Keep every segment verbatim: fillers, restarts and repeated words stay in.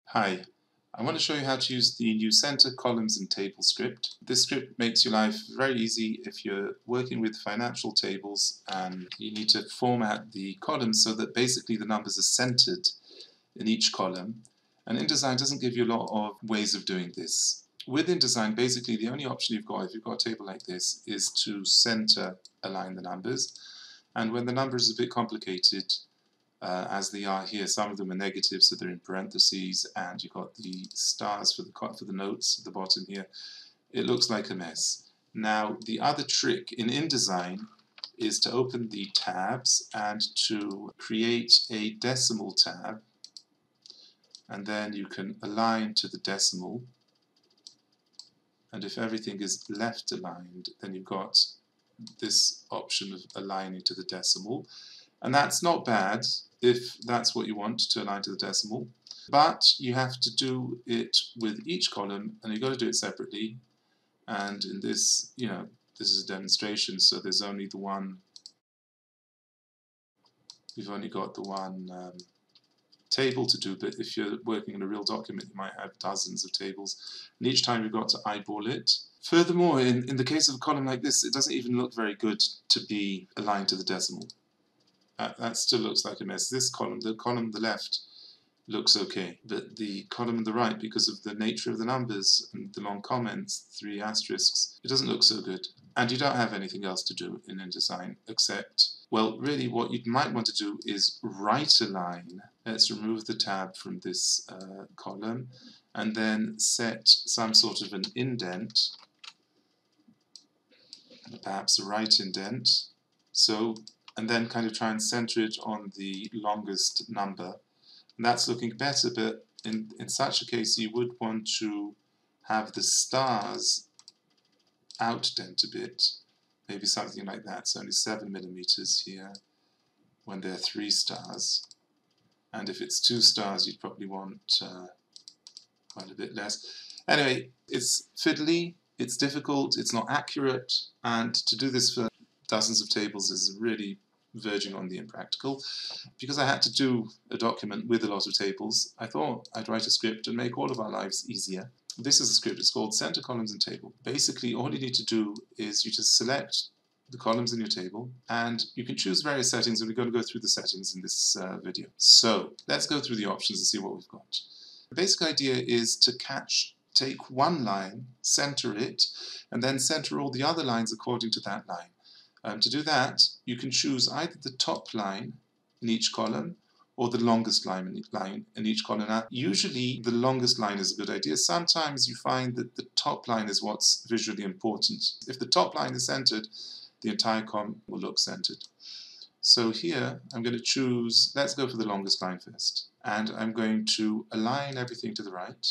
Hi, I want to show you how to use the new center, columns and table script. This script makes your life very easy if you're working with financial tables and you need to format the columns so that basically the numbers are centered in each column. And InDesign doesn't give you a lot of ways of doing this. With InDesign, basically the only option you've got if you've got a table like this is to center align the numbers. And when the numbers are a bit complicated, Uh, as they are here, some of them are negative, so they're in parentheses, and you've got the stars for the for the notes at the bottom here. It looks like a mess. Now, the other trick in InDesign is to open the tabs and to create a decimal tab, and then you can align to the decimal. And if everything is left aligned, then you've got this option of aligning to the decimal. And that's not bad if that's what you want, to align to the decimal. But you have to do it with each column, and you've got to do it separately. And in this, you know, this is a demonstration, so there's only the one, we've only got the one um, table to do, but if you're working in a real document, you might have dozens of tables, and each time you've got to eyeball it. Furthermore, in, in the case of a column like this, it doesn't even look very good to be aligned to the decimal. Uh, that still looks like a mess. This column, the column on the left, looks okay, but the column on the right, because of the nature of the numbers and the long comments, three asterisks, it doesn't look so good. And you don't have anything else to do in InDesign except, well, really what you might want to do is right align. Let's remove the tab from this uh, column and then set some sort of an indent, perhaps a right indent. So and then kind of try and center it on the longest number. And that's looking better, but in, in such a case you would want to have the stars outdent a bit, maybe something like that. So only seven millimeters here when there are three stars. And if it's two stars, you'd probably want uh, quite a bit less. Anyway, it's fiddly, it's difficult, it's not accurate, and to do this for dozens of tables is really verging on the impractical. Because I had to do a document with a lot of tables, I thought I'd write a script and make all of our lives easier. This is a script, it's called Center, Columns and Table. Basically, all you need to do is you just select the columns in your table, and you can choose various settings, and we're going to go through the settings in this uh, video. So, let's go through the options and see what we've got. The basic idea is to catch, take one line, center it, and then center all the other lines according to that line. Um, to do that, you can choose either the top line in each column or the longest line in, line in each column. Now, usually the longest line is a good idea. Sometimes you find that the top line is what's visually important. If the top line is centered, the entire column will look centered. So here I'm going to choose, let's go for the longest line first. And I'm going to align everything to the right.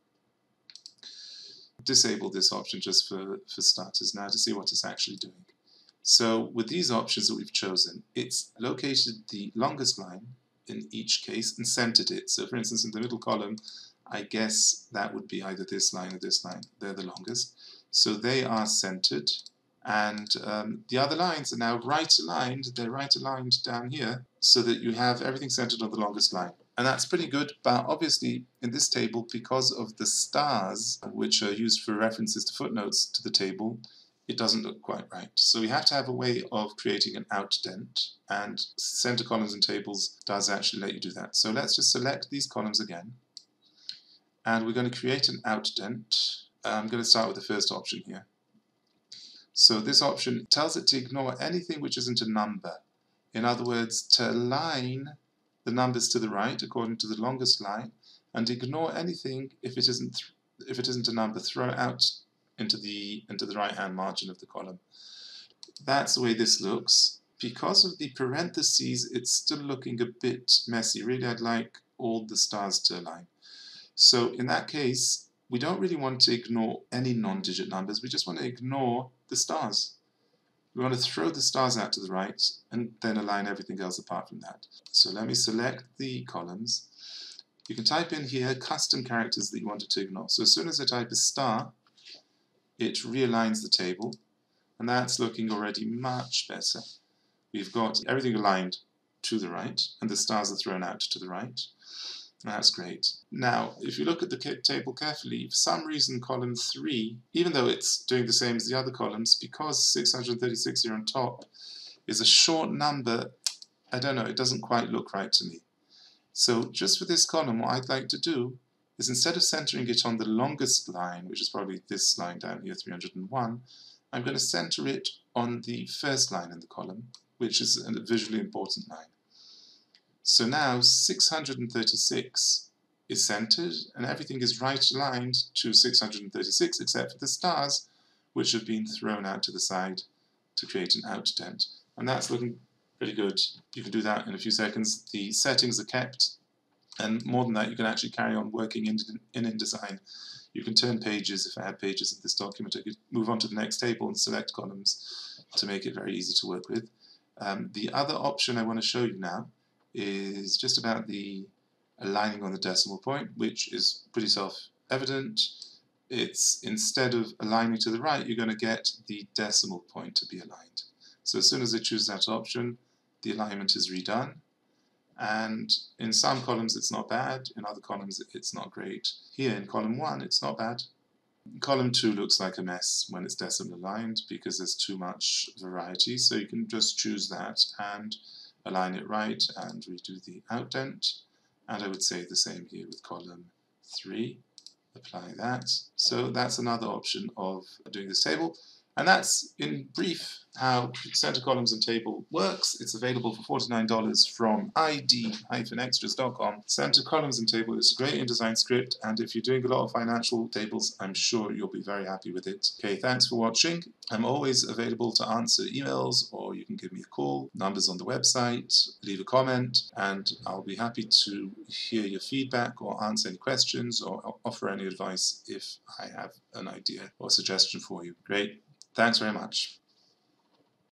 Disable this option just for, for starters now to see what it's actually doing. So with these options that we've chosen, it's located the longest line in each case and centered it. So for instance, in the middle column, I guess that would be either this line or this line. They're the longest. So they are centered. And um, the other lines are now right aligned. They're right aligned down here so that you have everything centered on the longest line. And that's pretty good, but obviously in this table, because of the stars, which are used for references to footnotes to the table, it doesn't look quite right. So we have to have a way of creating an outdent, and Center, Columns and Tables does actually let you do that. So let's just select these columns again, and we're going to create an outdent. I'm going to start with the first option here. So this option tells it to ignore anything which isn't a number. In other words, to align the numbers to the right according to the longest line, and ignore anything if it isn't if it isn't a number. Throw it out into the into the right-hand margin of the column. That's the way this looks. Because of the parentheses, it's still looking a bit messy. Really, I'd like all the stars to align. So in that case, we don't really want to ignore any non-digit numbers. We just want to ignore the stars. We want to throw the stars out to the right and then align everything else apart from that. So let me select the columns. You can type in here custom characters that you wanted to ignore. So as soon as I type a star, it realigns the table, and that's looking already much better. We've got everything aligned to the right, and the stars are thrown out to the right. That's great. Now, if you look at the table carefully, for some reason column three, even though it's doing the same as the other columns, because six hundred thirty-six here on top is a short number, I don't know, it doesn't quite look right to me. So just for this column, what I'd like to do is, instead of centering it on the longest line, which is probably this line down here, three hundred and one, I'm going to center it on the first line in the column, which is a visually important line. So now six hundred thirty-six is centered, and everything is right aligned to six hundred thirty-six except for the stars, which have been thrown out to the side to create an outdent. And that's looking pretty good. You can do that in a few seconds. The settings are kept, and more than that, you can actually carry on working in, in InDesign. You can turn pages. If I had pages in this document, I could move on to the next table and select columns to make it very easy to work with. Um, the other option I want to show you now is just about the aligning on the decimal point, which is pretty self-evident. It's, instead of aligning to the right, you're going to get the decimal point to be aligned. So as soon as I choose that option, the alignment is redone. And in some columns it's not bad, in other columns it's not great. Here in column one it's not bad. Column two looks like a mess when it's decimal aligned because there's too much variety, so you can just choose that and align it right and redo the outdent. And I would say the same here with column three. Apply that. So that's another option of doing this table. And that's, in brief, how center columns and table works. It's available for forty-nine dollars from I D extras dot com. Center columns and table is a great InDesign script, and if you're doing a lot of financial tables, I'm sure you'll be very happy with it. Okay, thanks for watching. I'm always available to answer emails, or you can give me a call. Numbers on the website. Leave a comment, and I'll be happy to hear your feedback or answer any questions or offer any advice if I have an idea or suggestion for you. Great. Thanks very much.